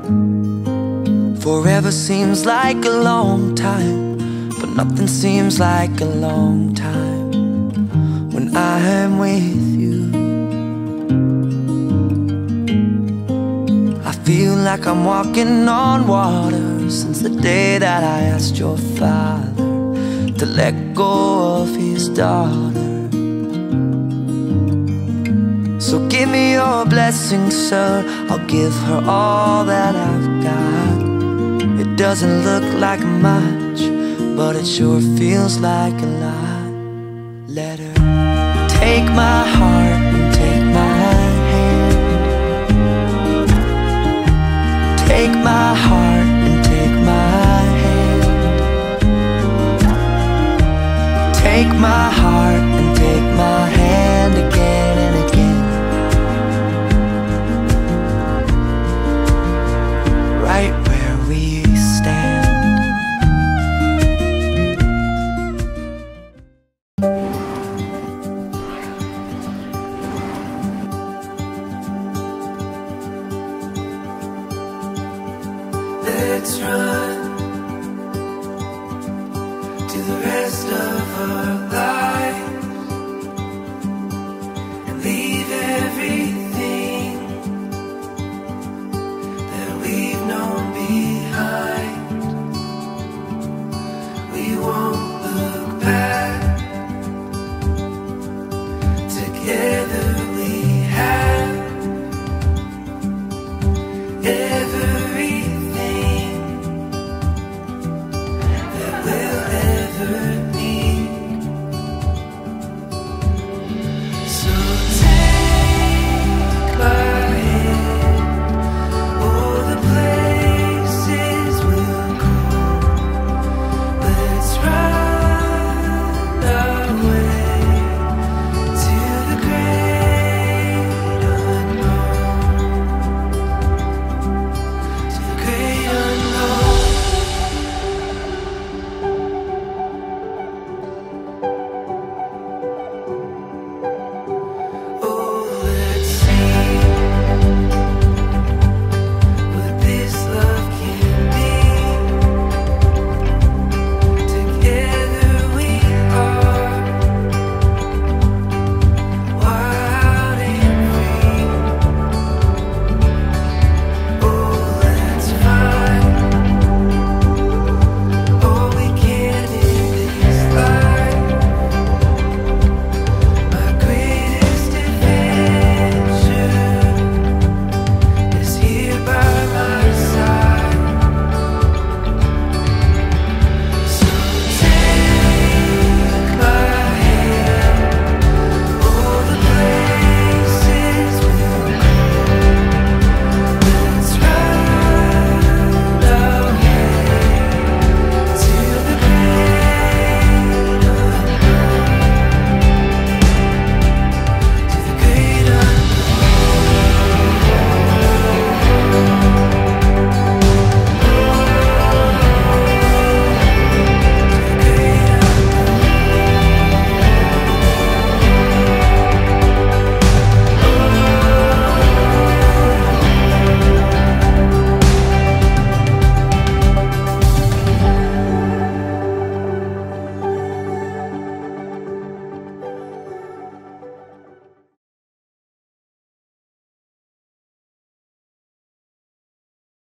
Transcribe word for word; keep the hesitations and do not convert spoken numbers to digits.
Forever seems like a long time, but nothing seems like a long time when I'm with you. I feel like I'm walking on water since the day that I asked your father to let go of his daughter. So give me your blessing, sir, I'll give her all that I've got. It doesn't look like much, but it sure feels like a lot. Let her take my heart and take my hand. Take my heart and take my hand. Take my heart and take my hand again and again. Right where we stand. Let's run to the rest of our